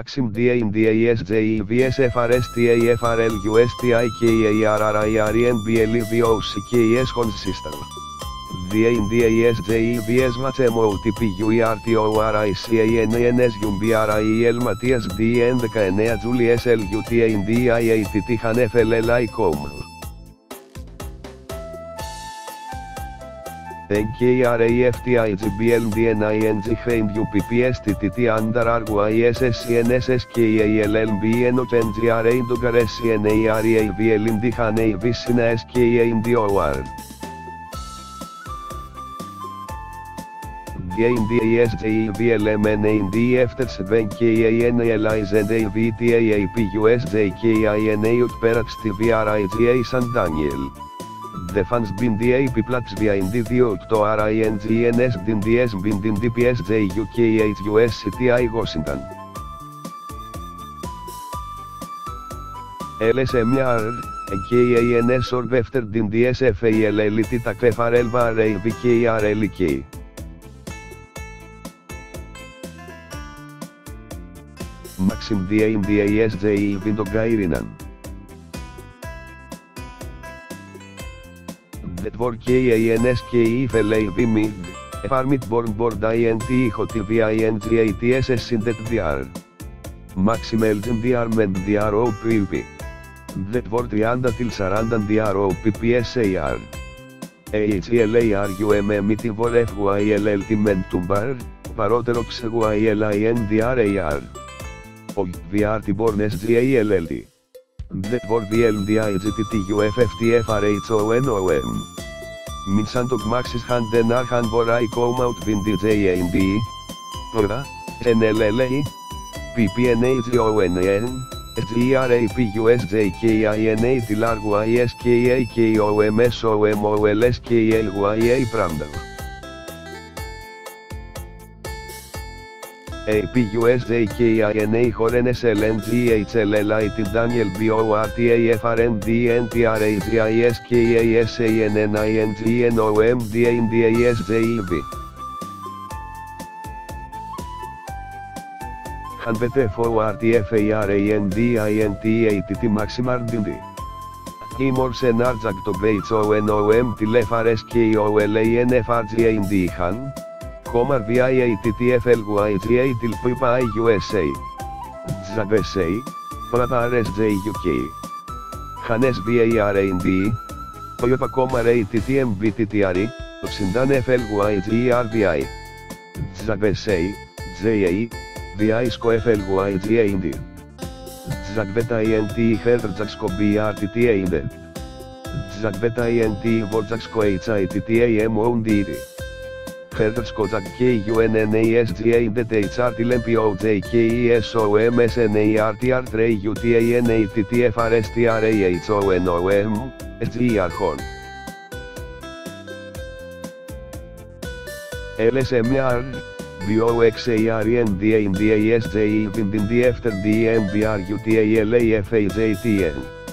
Maxim DAINDASJEFRSTAFRLUSTIKARRIRNBLVOCKS consistent. DAINDASJEVS MATEMOTPURTORICANNS Matias DN19 Julius LUTAINDIATT HANFLLICOM NKRAFTIGBLDNING FAME UPPSTTT ANDARARGUISSCNSSKALLBNOTNGRA INDUGARSCNARAVLINDIHANE VISSINA SKANDOR DAINDASJEVLMNADFTSVNKANALIZNDAVTAUTPERAXTVRIGA San Daniel. Defans BINDAP Plats VINDIVIOCTORINGNS DINDS BINDINDPSJUKHUSCTI Gosindan. LSMR, KANS ORBEFTER DINDS FALLT TAKFRLVRAVKRLK. Maxim DAINDASJ Vindogairinan. Detvor KANSKI FLAVMIG, Farmit Bornbord INT HOTVINGATSS Sindet DR. Maxim Elgin DRMENT DROPP. Detvor 30 till 40 DROPPSAR. AHLARUMMITIVOR FYLLTIMENTUMBAR, Paroterox YLINDRAR. Og VRTBORNES GALLT. Detvor VLDIGTTUFFTFRHONOM. Minsandok Maxis Handen Arhan Vorai Comout VINDJAND. Tora, NLLA. PPNHONN. SGRAPUSJKINA Tilargu ISKAKOMSOMOLSKAYA Pramdam. APUSJKINA HORNSLNGHLLIT Daniel BORTAFRNDNTRAGISKASNNINGNOMDAINDASJEV. HANBTFORTFARANDINTATT MAXIMARDINDI. IMORSEN ARJAKTOBEITSONOM TILEFARSKOLANFRGANDIHAN. Comar VIATTFLYGA TILPUPA USA. ZAGSA. PRAPARSJUK. HANES VARAND. Toyopa Comar ATTMBTTR. Sindan FLYGRVI. ZAGSA. ZA. VISCO FLYGAND. ZAGVETA INT HERTZAGSCO BRTTAND. ZAGVETA INT VORZAGSCO HITTAM ONDID. Hertzko Zag KUNNASGAINDTHRTLMPOJKESOMSNARTRAUTINATTFRSTRAHONOM, SGRHON. LSMR, BOXARNDAINDASJ VINDINDFTER DMBRUTALAFAJTN.